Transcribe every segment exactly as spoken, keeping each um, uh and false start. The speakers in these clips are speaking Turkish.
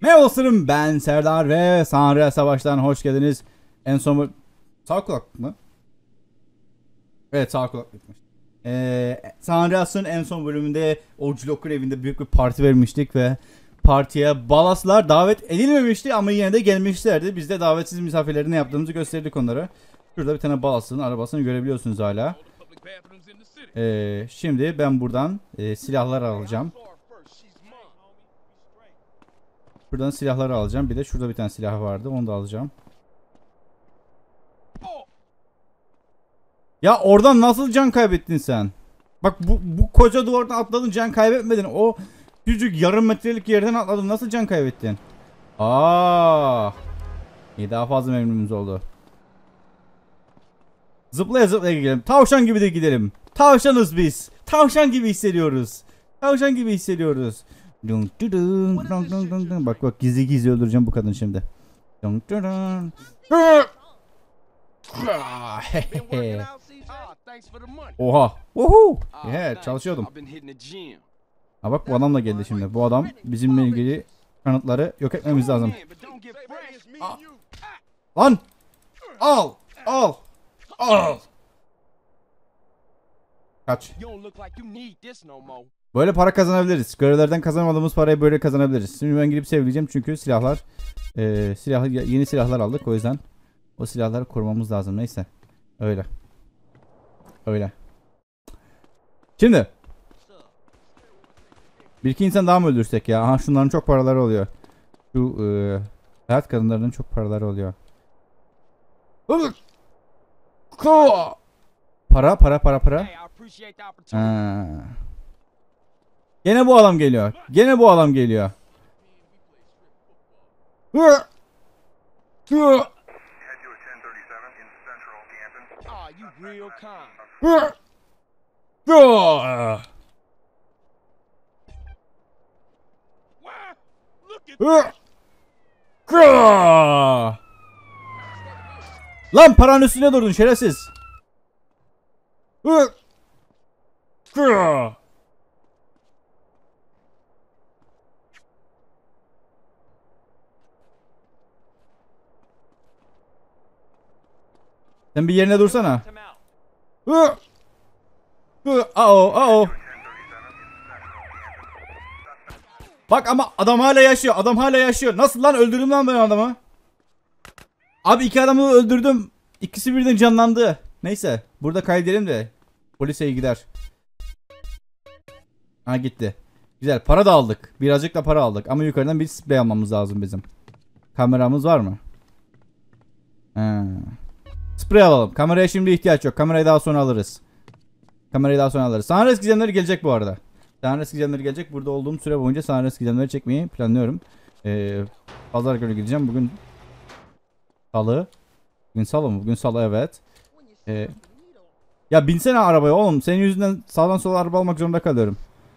Merhaba dostlarım, ben Serdar ve San Andreas Savaş'tan hoş geldiniz. En son bu... Sağ kulaklık mı? Evet, sağ kulaklıkmış. Ee, San Andreas'ın en son bölümünde o Joker evinde büyük bir parti vermiştik ve partiye balaslar davet edilmemişti ama yine de gelmişlerdi. Biz de davetsiz misafirlerin ne yaptığımızı gösterdik onlara. Şurada bir tane balasın arabasını görebiliyorsunuz hala. Ee, şimdi ben buradan e, silahlar alacağım. Buradan silahları alacağım. Bir de şurada bir tane silah vardı. Onu da alacağım. Ya oradan nasıl can kaybettin sen? Bak bu, bu koca duvardan atladın, can kaybetmedin. O küçük yarım metrelik yerden atladın. Nasıl can kaybettin? Aa. İyi, daha fazla memnunumuz oldu. Zıplaya zıplaya gidelim. Tavşan gibi de gidelim. Tavşanız biz. Tavşan gibi hissediyoruz. Tavşan gibi hissediyoruz. Dun dun dun dun dun dun dun. Bak bak, gizli gizli öldüreceğim bu kadın şimdi. Dun dun dun. Oha. Woohoo. Yeah, çalışıyordum. Ha bak, bu adam da geldi şimdi. Bu adam bizimle ilgili kanıtları yok etmemiz lazım. Aa. Lan. Al. Al. Al. Kaç. Böyle para kazanabiliriz. Görevlerden kazanamadığımız parayı böyle kazanabiliriz. Şimdi ben gidip sevleyeceğim çünkü silahlar e, silah yeni silahlar aldık, o yüzden o silahları korumamız lazım. Neyse. Öyle. Öyle. Şimdi bir iki insan daha mı öldürsek ya? Aha, şunların çok paraları oluyor. Şu e, hayat kadınlarının çok paraları oluyor. Para para para para. Ha. Gene bu adam geliyor. Gene bu adam geliyor. Lan paranın üstüne durdun şerefsiz. Sen bir yerine dursana. Hı. Hı. Ao, ao. Bak ama adam hala yaşıyor. Adam hala yaşıyor. Nasıl lan, öldürdüm lan ben adamı. Abi iki adamı öldürdüm. İkisi birden canlandı. Neyse, burada kaydedelim de polise gider. Ha, gitti. Güzel, para da aldık. Birazcık da para aldık ama yukarıdan bir sprey almamız lazım bizim. Kameramız var mı? Ha. Sprey alalım. Kameraya şimdi ihtiyaç yok. Kamerayı daha sonra alırız. Kamerayı daha sonra alırız. Sanres gizemleri gelecek bu arada. Sanres gizemleri gelecek. Burada olduğum süre boyunca Sanres gizemleri çekmeyi planlıyorum. Ee, Pazar günü gideceğim. Bugün Salı. Bugün Salı mı? Bugün Salı, evet. Ee, ya binsene arabaya oğlum. Senin yüzünden sağdan sola araba almak zorunda kalıyorum.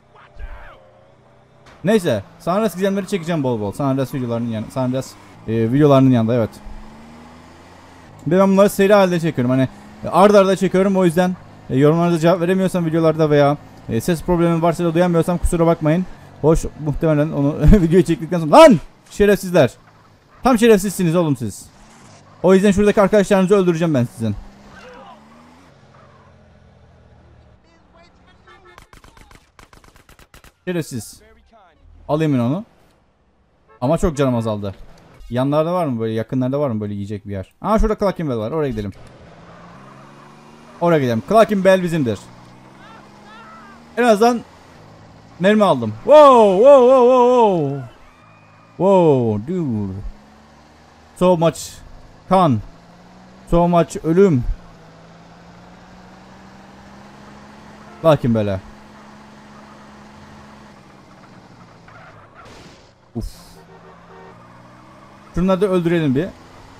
Neyse. Sanres gizemleri çekeceğim bol bol. Sanres videolarının yanında. Sanres e, videolarının yanında, evet. Ben bunları seri halde çekiyorum. Hani arda arda çekiyorum, o yüzden e, yorumlarda cevap veremiyorsam videolarda veya e, ses problemi varsa da duyamıyorsam kusura bakmayın. Hoş, muhtemelen onu videoyu çektikten sonra. Lan! Şerefsizler. Tam şerefsizsiniz oğlum siz. O yüzden şuradaki arkadaşlarınızı öldüreceğim ben sizin. Şerefsiz. Alayım onu. Ama çok canım azaldı. Yanlarda var mı böyle, yakınlarda var mı böyle yiyecek bir yer? Aa, şurada Clerkenwell var, oraya gidelim. Oraya gidelim. Clerkenwell bizimdir. En azından mermi aldım. Wow, wow, wow, wow, wow. Wow, dude. So much kan. So much ölüm. Clerkenwell'e. Uf. Şunları da öldürelim bir.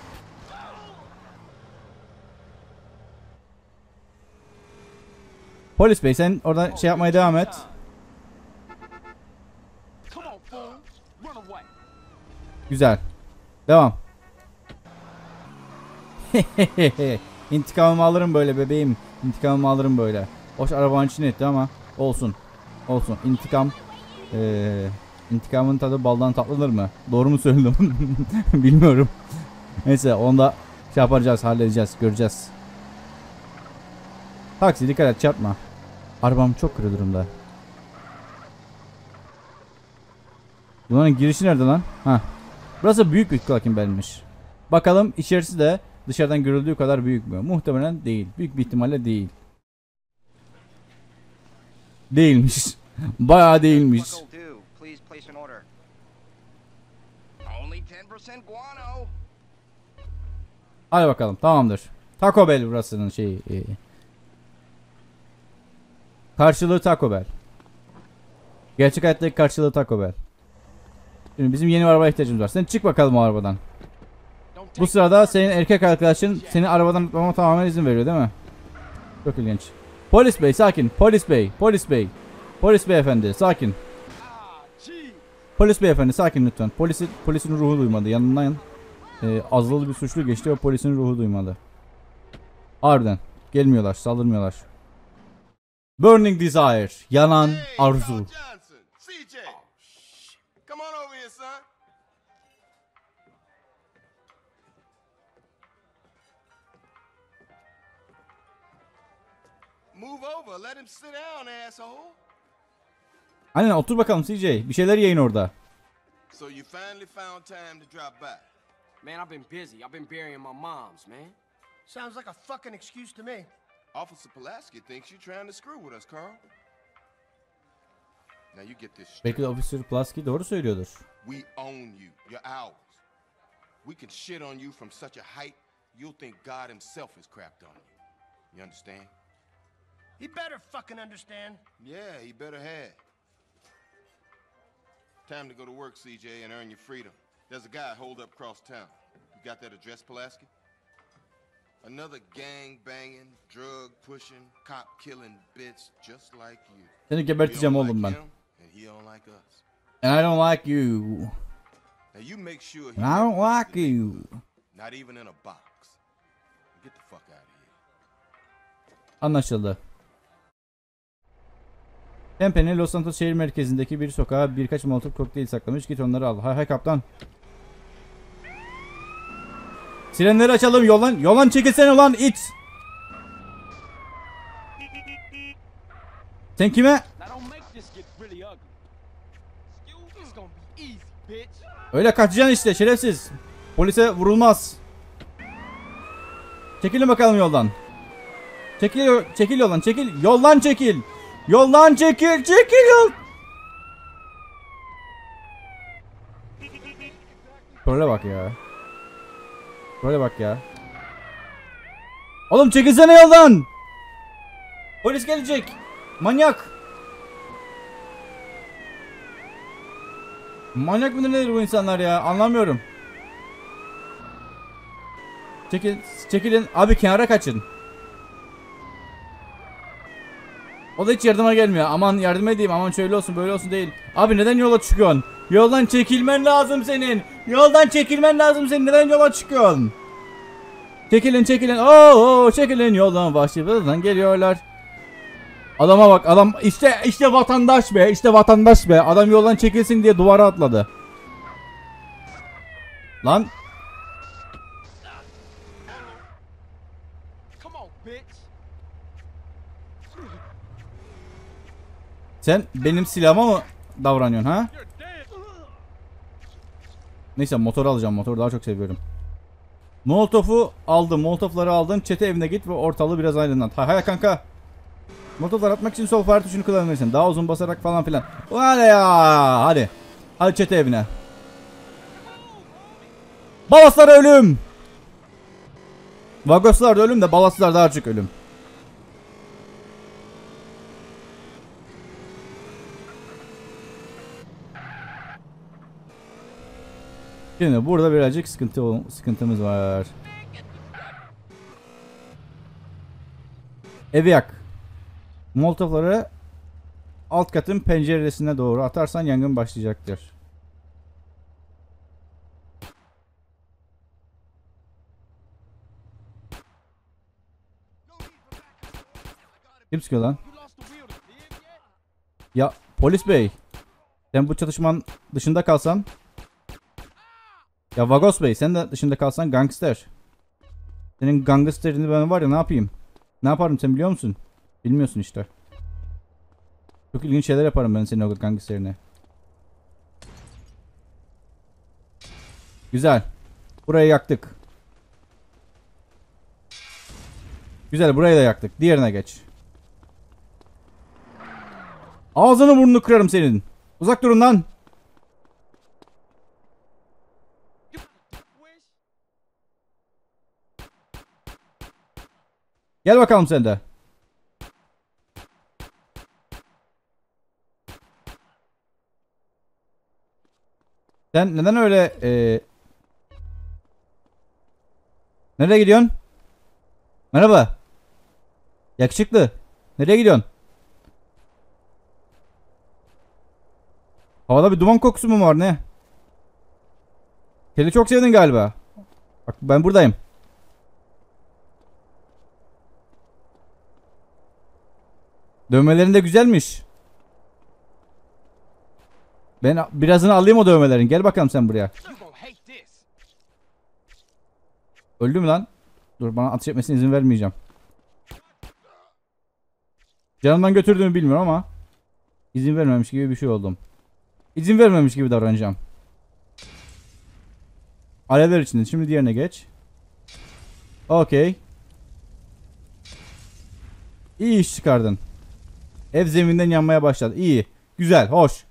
Polis bey, sen orada şey yapmaya devam et. Güzel. Devam. İntikamımı alırım böyle bebeğim. İntikamımı alırım böyle. Hoş arabanın içine etti ama olsun. Olsun. İntikam ee, İntikamın tadı baldan tatlıdır mı? Doğru mu söyledim? Bilmiyorum. Neyse onu da şey yapacağız, halledeceğiz, göreceğiz. Taksi dikkat et, çarpma. Arabam çok kötü durumda. Bunların girişi nerede lan? Ha. Burası büyük bir Clucking Bell'miş. Bakalım içerisi de dışarıdan görüldüğü kadar büyük mü? Muhtemelen değil. Büyük bir ihtimalle değil. Değilmiş. Bayağı değilmiş. Hadi bakalım, tamamdır. Taco Bell burasının şeyi. E, karşılığı Taco Bell. Gerçek hayattaki karşılığı Taco Bell. Şimdi bizim yeni bir arabaya ihtiyacımız var. Sen çık bakalım o arabadan. Bu sırada senin erkek arkadaşın seni arabadan tutmama tamamen izin veriyor değil mi? Çok ilginç. Polis bey sakin. Polis bey. Polis bey. Polis beyefendi sakin. Polis beyefendi sakin lütfen. Polisi, polisin ruhu duymadı. Yanından e, azılı bir suçlu geçti ve polisin ruhu duymadı. Harbiden. Gelmiyorlar. Saldırmıyorlar. Burning Desire. Yanan arzu. Move over, let him sit down, asshole. Aynen otur bakalım C J. Bir şeyler yayın orada. So you finally found time to drop by. Man, I've been busy. I've been burying my moms, man. Sounds like a fucking excuse to me. Officer Pulaski thinks you're trying to screw with us, Carl. Now you get this straight. Belki de Officer Pulaski doğru söylüyordur. We own you. You're ours. We can shit on you from such a height, you'll think God himself has crapped on you. You understand? He better fucking understand. Yeah, he better have. Time to go to work, C J, and earn your freedom. There's a guy holed up across town. You got that address, Pulaski? Another gang banging, drug pushing, cop killing bitch just like you. Seni geberteceğim oğlum ben. And he don't like us. And I don't like you. Now you make sure he And I don't like you. Not even in a box. Get the fuck out of here. Anlaşıldı. Tempe'nin Los Santos şehir merkezindeki bir sokağa birkaç molotof kokteyl saklamış. Git onları al. Hay hay kaptan. Sirenleri açalım. Yoldan yoldan çekilsene ulan it. Sen kime? Öyle kaçacaksın işte şerefsiz. Polise vurulmaz. Çekilin bakalım yoldan. Çekil, çekil yoldan, çekil. Yoldan çekil. Yoldan çekil, çekil yol. Böyle bak ya. Böyle bak ya. Oğlum çekilsene yoldan. Polis gelecek. Manyak. Manyak mıdır nedir bu insanlar ya? Anlamıyorum. Çekil, çekilin. Abi kenara kaçın. O da hiç yardıma gelmiyor. Aman yardım edeyim. Aman şöyle olsun böyle olsun değil. Abi neden yola çıkıyorsun? Yoldan çekilmen lazım senin. Yoldan çekilmen lazım senin. Neden yola çıkıyorsun? Çekilin çekilin. Oo çekilin yoldan. Vahşi geliyorlar. Adama bak adam işte işte vatandaş be. İşte vatandaş be. Adam yoldan çekilsin diye duvara atladı. Lan. Sen benim silahıma mı davranıyorsun ha? Neyse motor alacağım. Motoru daha çok seviyorum. Molotof'u aldım. Molotof'ları aldın. Çete evine git ve ortalığı biraz aydınlat. Hay hay kanka. Molotof'lar atmak için sol fare tuşunu kullanabilirsin. Daha uzun basarak falan filan. Hadi ya. Hadi. Hadi çete evine. Balaslar ölüm. Vagoslar da ölüm de balaslar daha çok ölüm. Şimdi burada birazcık sıkıntı sıkıntımız var. Evi yak. Molotofları alt katın penceresine doğru atarsan yangın başlayacaktır. Kim sıkıyor lan? Ya polis bey. Sen bu çatışmanın dışında kalsan. Ya Vagos Bey sen de dışında kalsan gangster. Senin gangsterini ben var ya ne yapayım? Ne yaparım sen biliyor musun? Bilmiyorsun işte. Çok ilginç şeyler yaparım ben senin o gangsterine. Güzel. Burayı yaktık. Güzel burayı da yaktık. Diğerine geç. Ağzını burnunu kırarım senin. Uzak durun lan. Gel bakalım sen de. Sen neden öyle e... Nereye gidiyorsun? Merhaba. Yakışıklı. Nereye gidiyorsun? Havada bir duman kokusu mu var ne? Seni çok sevdin galiba. Bak ben buradayım. Dövmelerin de güzelmiş. Ben birazını alayım o dövmelerin. Gel bakalım sen buraya. Öldü mü lan? Dur bana atış etmesine izin vermeyeceğim. Canımdan götürdüğümü bilmiyorum ama izin vermemiş gibi bir şey oldum. İzin vermemiş gibi davranacağım. Alevler içinde. Şimdi diğerine geç. Okey. İyi iş çıkardın. Ev zeminden yanmaya başladı. İyi. Güzel. Hoş.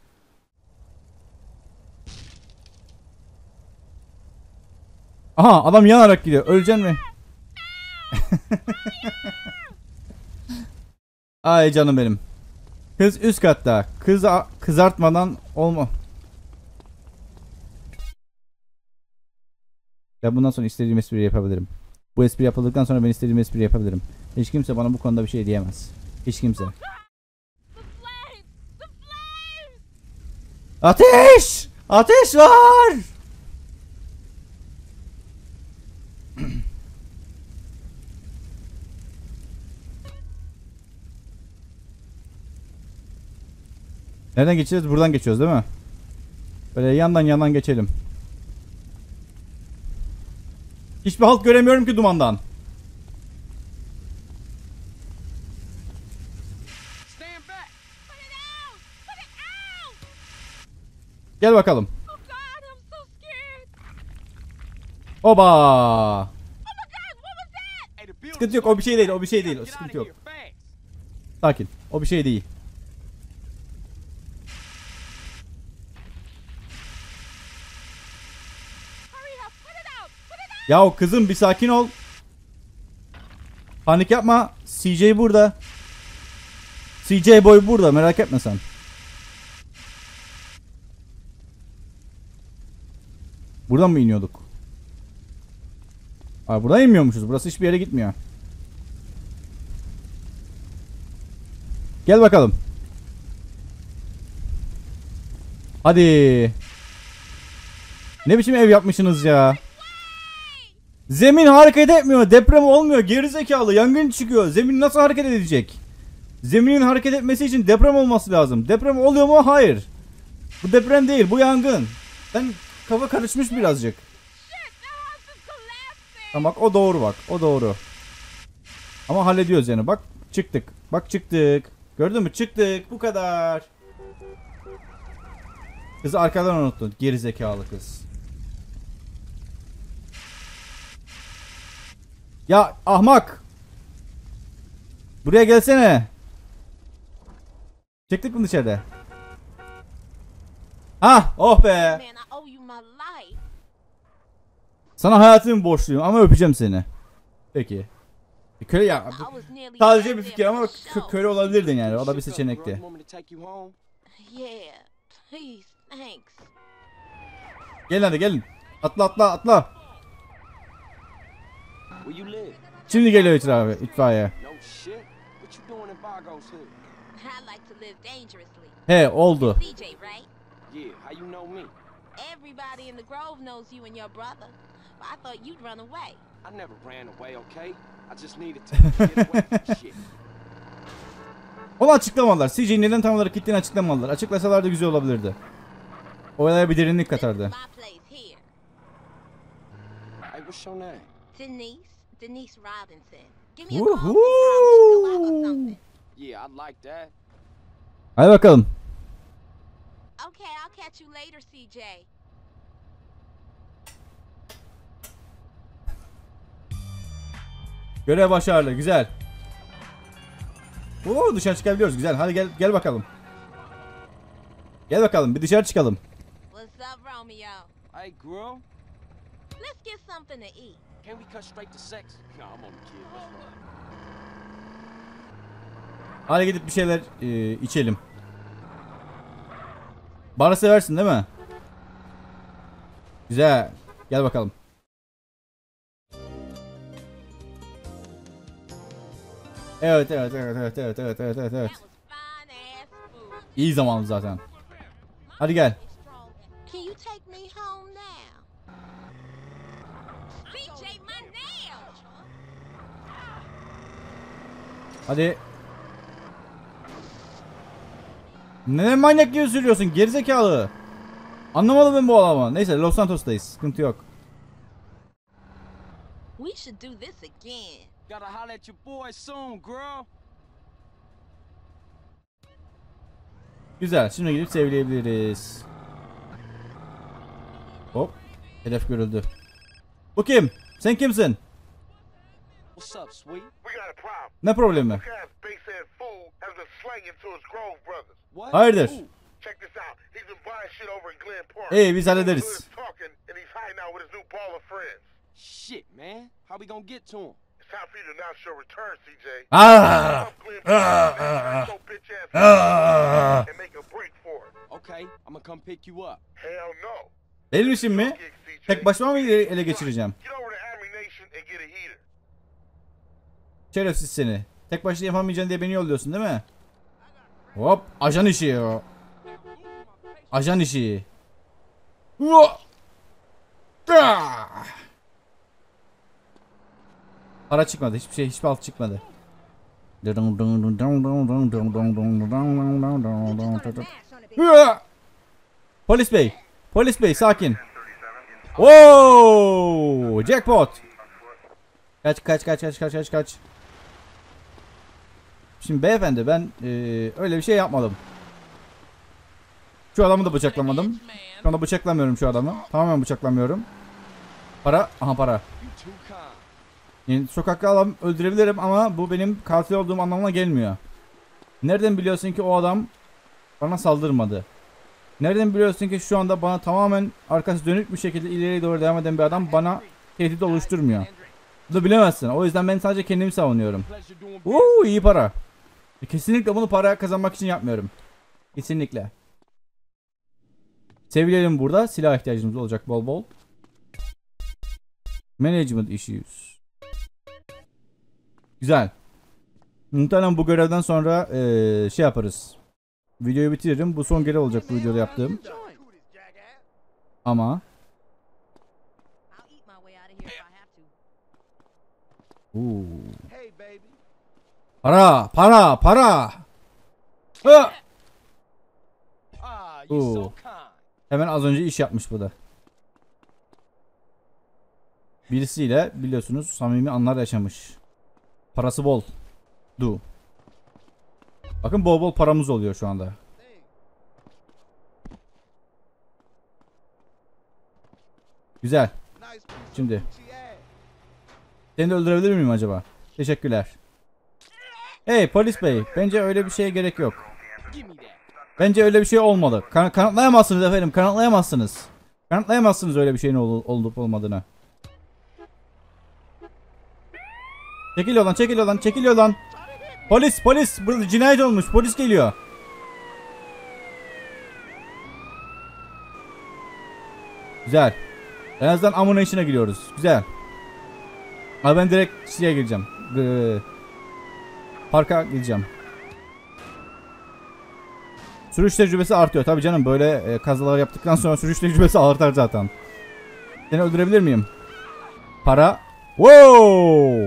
Aha adam yanarak gidiyor. Öleceksin mi? Ay canım benim. Kız üst katta. Kız kızartmadan olma. Ya bundan sonra istediğim espriyi yapabilirim. Bu espri yapıldıktan sonra ben istediğim espriyi yapabilirim. Hiç kimse bana bu konuda bir şey diyemez. Hiç kimse. Ateş! Ateş var! Nereden geçeceğiz? Buradan geçiyoruz değil mi? Böyle yandan yandan geçelim. Hiçbir halt göremiyorum ki dumandan. Gel bakalım. Oba! Sıkıntı yok, o bir şey değil, o bir şey değil, o sıkıntı yok. Sakin, o bir şey değil. Yahu kızım bir sakin ol. Panik yapma. C J burada. C J boy burada, merak etme sen. Buradan mı iniyorduk? Aa, buradan inmiyormuşuz. Burası hiçbir yere gitmiyor. Gel bakalım. Hadi. Ne biçim ev yapmışsınız ya? Zemin hareket etmiyor. Deprem olmuyor. Gerizekalı. Yangın çıkıyor. Zemin nasıl hareket edecek? Zeminin hareket etmesi için deprem olması lazım. Deprem oluyor mu? Hayır. Bu deprem değil. Bu yangın. Ben kafa karışmış birazcık. Tamam bak o doğru bak. O doğru. Ama hallediyoruz yani. Bak çıktık. Bak çıktık. Gördün mü? Çıktık. Bu kadar. Kızı arkadan unuttun. Gerizekalı kız. Ya ahmak. Buraya gelsene. Çıktık mı dışarıda? Ha, oh be. Sana hayatımı borçluyum ama öpeceğim seni. Peki. Köle ya. Sadece bir fikir ama kö köle olabilirdin yani. O da bir seçenekti. Gelin hadi gelin. Atla atla atla. Şimdi geliyor itfaiye. itfaiye. He oldu. Everybody in the Grove knows you and your brother. But I thought you'd run away. I never ran away, okay? I just needed to get away from shit. Onu açıklamadılar. C J'nin neden tam olarak gittiğini açıklamadılar. Açıklasalar da güzel olabilirdi. olaya bir derinlik katardı. My place here. Hey, what's your name? Denise. Denise Robinson. Give me a call sometime. We should go out or something. Yeah, I'd like that. Hadi bakalım. Okay, I'll catch you later, C J. Görev başarılı. Güzel. Oo, dışarı çıkabiliyoruz. Güzel. Hadi gel gel bakalım. Gel bakalım. Bir dışarı çıkalım. What's up, Romeo? Hey, girl, Let's get something to eat. can we cut straight to sex? No, I'm only kidding. What's wrong? Hadi gidip bir şeyler e, içelim. Bana seversin değil mi? Güzel. Gel bakalım. Evet evet evet evet evet evet evet evet evet. That was fine ass food. İyi zamanlı zaten. Hadi gel. Can you take me home now? C J, my nails! Hadi. Ne manyak gibi sürüyorsun gerizekalı. Anlamadım ben bu adamı. Neyse Los Santos'tayız. Sıkıntı yok. We should do this again. Gotta holler at your boy soon, girl. Güzel. Şimdi gidip sevleyebiliriz. Hop. Hedef görüldü. Bu kim? Sen kimsin? What's up, sweet? We got a problem. Ne problemi? This guy's basehead fool has been slanging to his Grove brothers. What? Hayırdır? Ooh, Check this out. He's been buying shit over in Glen Park. İyi biz Good hallederiz. is talking, and he's hiding out with his new ball of friends. shit, man. How we gonna get to him? It's time for you to announce your return, C J. Ah! Up Glen Ah! Park, so bitch ass Ah! and make a break for it. Okay, I'm gonna come pick you up. Hell no. Benim işim mi? Gig, C J. Tek başıma mı ele ele geçireceğim? Get over to Ammunition and get a heater. Şerefsiz seni. Tek başına yapamayacaksın diye beni yolluyorsun değil mi? Hop. Ajan işi o. Ajan işi. Hua! Ah! Para çıkmadı. Hiçbir şey, hiçbir alt çıkmadı. Hua! Polis bey. Polis bey sakin. Oo! Jackpot. Kaç kaç kaç kaç kaç kaç kaç. Şimdi beyefendi ben eee, öyle bir şey yapmadım. Şu adamı da bıçaklamadım. Şu anda bıçaklamıyorum şu adamı. Tamamen bıçaklamıyorum. Para. Aha para. You too kind. Yani sokakta adam öldürebilirim ama bu benim katil olduğum anlamına gelmiyor. Nereden biliyorsun ki o adam bana saldırmadı? Nereden biliyorsun ki şu anda bana tamamen arkası dönük bir şekilde ileriye doğru devam eden bir adam bana tehdit oluşturmuyor? Bunu bilemezsin. O yüzden ben sadece kendimi savunuyorum. Pleasure doing business. Uuu iyi para. Kesinlikle bunu para kazanmak için yapmıyorum. Kesinlikle. Sevilelim burada. Silah ihtiyacımız olacak bol bol. Management issues. Güzel. Muhtemelen bu görevden sonra eee, şey yaparız. Videoyu bitiririm. Bu son görev olacak bu videoda yaptığım. Ama I'll eat my way out of here if I have to. uuu. Hey, baby. Para, para, para. Ah! Ah, you so Ooh. kind. Hemen az önce iş yapmış bu da. Birisiyle biliyorsunuz samimi anlar yaşamış. Parası bol. Du. Bakın bol bol paramız oluyor şu anda. Güzel. Şimdi. Seni de öldürebilir miyim acaba? Teşekkürler. Hey polis bey. Bence öyle bir şeye gerek yok. Give me that. Bence öyle bir şey olmadı. Kan kanıtlayamazsınız efendim. Kanıtlayamazsınız. Kanıtlayamazsınız öyle bir şeyin ol olup olmadığını. Çekil yoldan, çekil yoldan, çekil yoldan. Polis, polis. Burada cinayet olmuş. Polis geliyor. Güzel. En azından ammunition'a giriyoruz. Güzel. Abi ben direkt şeye gireceğim. Ee, parka gideceğim. Sürüş tecrübesi artıyor. Tabii canım böyle e, kazalar yaptıktan sonra sürüş tecrübesi artar zaten. Seni öldürebilir miyim? Para. Wow! I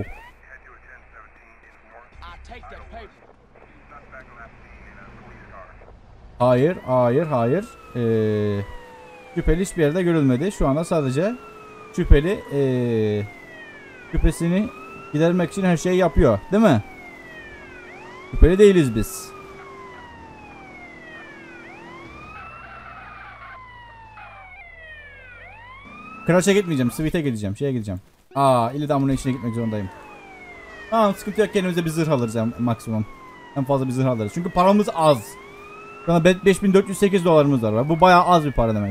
take that paper. Hayır, hayır, hayır. Ee, Şüpheli hiçbir yerde görülmedi. Şu anda sadece şüpheli ee, şüphesini gidermek için her şeyi yapıyor. Değil mi? Şüpheli değiliz biz. Crash'a gitmeyeceğim. Sweet'e gideceğim. Şeye gideceğim. Aa, ille de ammunition'a gitmek zorundayım. Tamam, sıkıntı yok. Kendimize bir zırh alırız yani maksimum. En fazla bir zırh alırız. Çünkü paramız az. Şu anda beş bin dört yüz sekiz dolarımız var. Bu bayağı az bir para demek.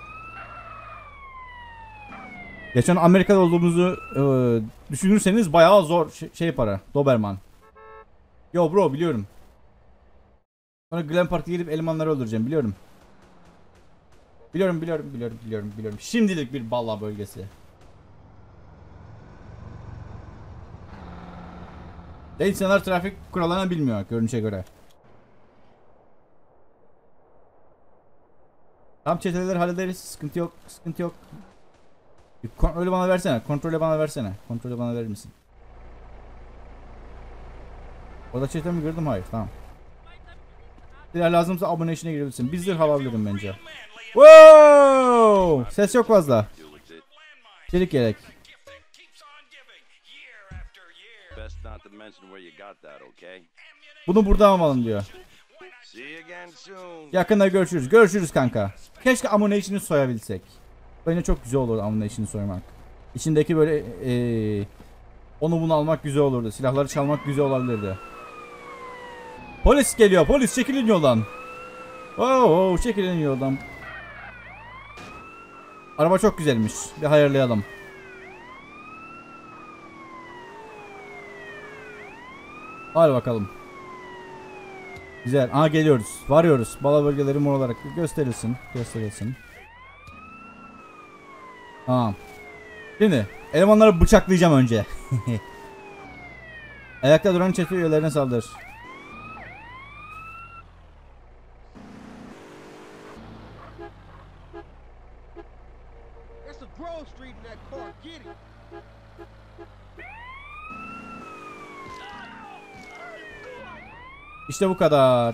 Geçen Amerika'da olduğumuzu e, düşünürseniz bayağı zor şey, şey para. Doberman. Yo bro, biliyorum. Sonra Glen Park'a gidip elemanları öldüreceğim, biliyorum. Biliyorum biliyorum biliyorum biliyorum biliyorum. Şimdilik bir balla bölgesi. De insanlar trafik kurallarını bilmiyor görünüşe göre. Tam çeteleri hallederiz. Sıkıntı yok. Sıkıntı yok. Bir kontrolü bana versene. Kontrolü bana versene. Kontrolü bana verir misin? Orada çete mi gördüm? Hayır. Tamam. Silah lazımsa abone işine girebilirsin. Bir zırh alabilirim bence. Wow! Ses çok fazla. Çelik gerek. Bunu burada almalım diyor. Yakında görüşürüz. Görüşürüz kanka. Keşke ammunition'ı soyabilsek. Bence çok güzel olurdu ammunition'ı soymak. İçindeki böyle ee, onu bunu almak güzel olurdu. Silahları çalmak güzel olabilirdi. Polis geliyor. Polis, çekilin yoldan. Oh, oh, çekilin yoldan. Araba çok güzelmiş. Bir hayırlayalım. Hadi bakalım. Güzel. Aha, geliyoruz. Varıyoruz. Bala bölgeleri mor olarak gösterilsin. Gösterilsin. Tamam. Şimdi elemanları bıçaklayacağım önce. Ayakta duran çete üyelerine saldır. İşte bu kadar.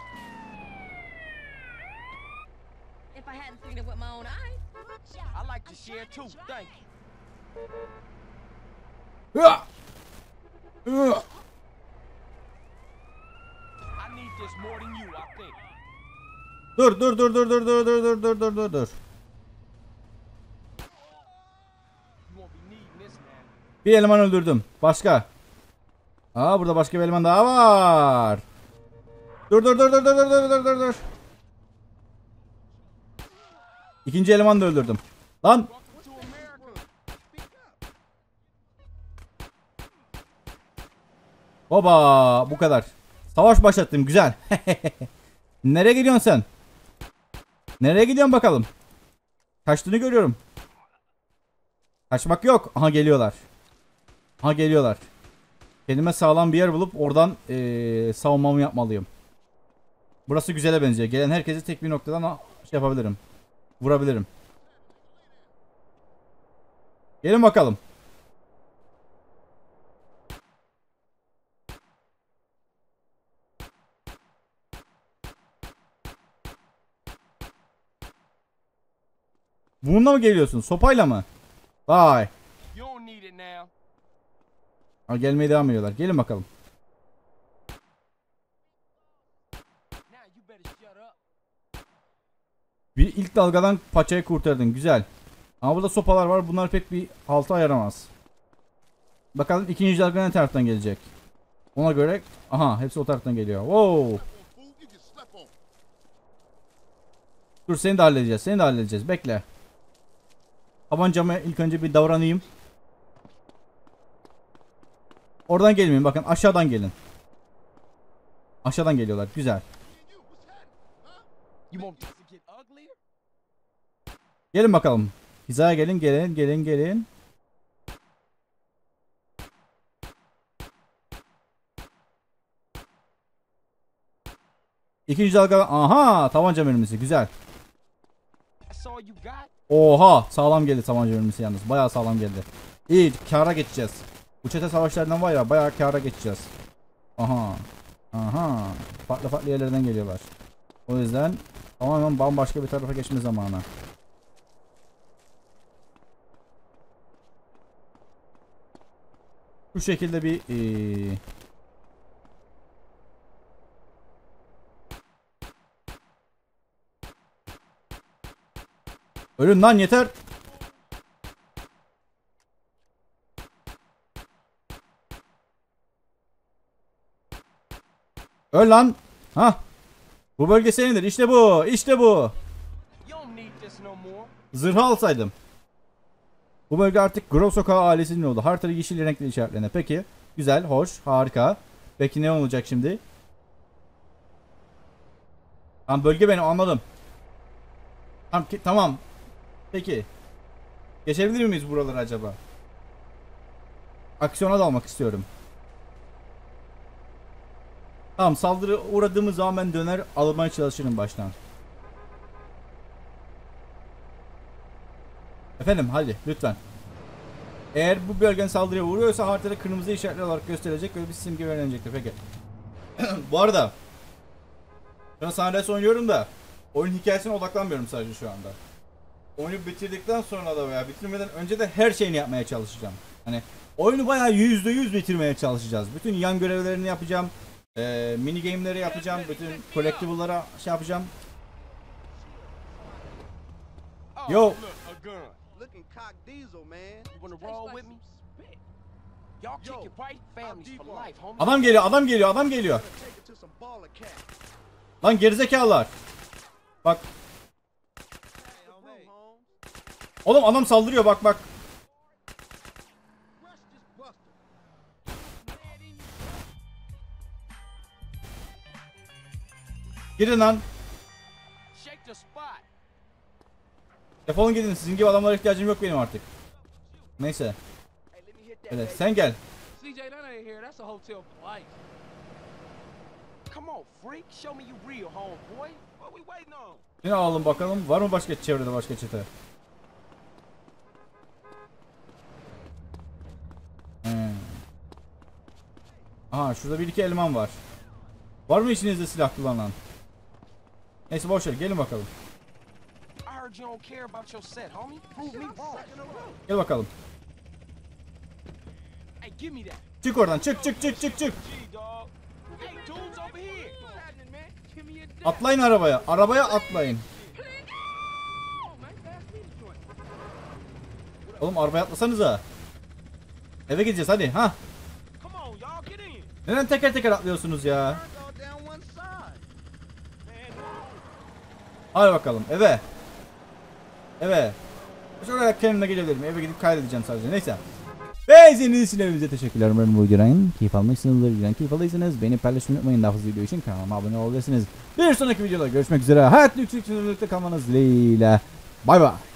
If I hadn't seen it with my own eyes. I like to share too. Thank you. Hıa! Hıa! I need this more than you, I think. Dur dur dur dur dur dur dur dur dur dur dur dur. You won't be needing this, man. Bir eleman öldürdüm. Başka. Aa, burada başka bir eleman daha var. Dur dur dur dur dur dur dur dur dur. İkinci elemanı da öldürdüm. Lan. Oba, bu kadar. Savaş başlattım, güzel. Nereye gidiyorsun sen? Nereye gidiyorsun bakalım? Kaçtığını görüyorum. Kaçmak yok. Aha, geliyorlar. Aha, geliyorlar. Kendime sağlam bir yer bulup oradan ee, savunmamı yapmalıyım. Burası güzele benziyor. Gelen herkesi tek bir noktadan şey yapabilirim. Vurabilirim. Gelin bakalım. Bununla mı geliyorsun? Sopayla mı? Vay. You don't need it now. Ha, gelmeye devam ediyorlar. Gelin bakalım. Now you better shut up. Bir ilk dalgadan paçayı kurtardın. Güzel. Ama burada sopalar var. Bunlar pek bir halta yaramaz. Bakalım ikinci dalga ne taraftan gelecek. Ona göre... Aha, hepsi o taraftan geliyor. Wow. Dur, seni de halledeceğiz. Seni de halledeceğiz. Bekle. Tabancama ilk önce bir davranayım. Oradan gelmeyin. Bakın aşağıdan gelin. Aşağıdan geliyorlar. Güzel. You want this to get uglier? Gelin bakalım. Hizaya gelin. Gelin. Gelin. Gelin. İkinci dalga. Aha. Tabanca mermisi. Güzel. That's all you got? Oha. Sağlam geldi tabanca mermisi yalnız. Bayağı sağlam geldi. İyi. Kâra geçeceğiz. Bu çete savaşlarından var ya. Bayağı kâra geçeceğiz. Aha. Aha. Farklı farklı yerlerden geliyorlar. O yüzden tamamen bambaşka bir tarafa geçme zamanı. Bu şekilde bir ee... Ölün lan yeter. Öl lan. Ha. Bu bölge senindir. İşte bu. İşte bu. You don't need this no more. Zırhı alsaydım. Bu bölge artık Grove Sokağı ailesinin oldu. Haritada yeşil renkli işaretlerine. Peki. Güzel. Hoş. Harika. Peki ne olacak şimdi? Tamam, bölge benim, anladım. Tamam. Ki, tamam. Peki. Geçebilir miyiz buraları acaba? Aksiyona dalmak istiyorum. Tamam, saldırı uğradığımız zaman ben döner almaya çalışırım baştan. Efendim hadi lütfen. Eğer bu bölgenin saldırıya uğruyorsa haritada kırmızı işaretli olarak gösterecek ve bir simge verilecektir. Peki. Bu arada ben Sunrise oynuyorum da oyun hikayesine odaklanmıyorum sadece şu anda. Oyunu bitirdikten sonra da veya bitirmeden önce de her şeyini yapmaya çalışacağım. Hani oyunu bayağı yüzde yüz bitirmeye çalışacağız. Bütün yan görevlerini yapacağım. Ee, mini game'leri yapacağım. Bütün collectible'lara şey yapacağım. Oh, Yo. look, a gun. Looking cock diesel, man. You wanna roll with me? Y'all kick it right, families for life, homie. Adam geliyor, adam geliyor, adam geliyor. Take it to some baller cat. Lan gerizekalılar. Bak. Hey, Holmes. Oğlum adam saldırıyor, bak bak. Rush this buster. Girin lan. Shake the spot. Defolun gidin. Sizin gibi adamlara ihtiyacım yok benim artık. Neyse. Hey, let me hit that. Evet, baby. sen gel. C J, that ain't here. That's a hotel for life. Come on, freak. Show me you real, homeboy. What we waiting on? Seni alalım bakalım. Var mı başka çevrede başka çete? Hmm. Aha, şurada bir iki eleman var. Var mı içinizde silah kullanan? Neyse boş ver, gelin bakalım. I heard you don't care about your set, homie. Prove me wrong. Gel bakalım. Hey, give me that. Çık oradan, çık çık çık çık çık. G, dog. Hey, dudes over here. What's happening, man? Give me a dick. Atlayın arabaya. Arabaya atlayın. Oh, man, pass me the joint. Oğlum arabaya atlasanıza. Eve gideceğiz hadi. Ha. Come on, y'all get in. Neden teker teker atlıyorsunuz ya? Go down one side. Man, Hadi bakalım eve. Eve. Şöyle kendime gidebilirim. Eve gidip kaydedeceğim sadece. Neyse. Ve izlediğiniz için hepinize teşekkürler. Umarım bu videodan keyif almışsınızdır. Videodan keyif aldıysanız beğenip paylaşmayı unutmayın. Daha fazla video için kanalıma abone olabilirsiniz. Bir sonraki videoda görüşmek üzere. Hayat yüksek birlikte kalmanız dileğiyle. Bay bay.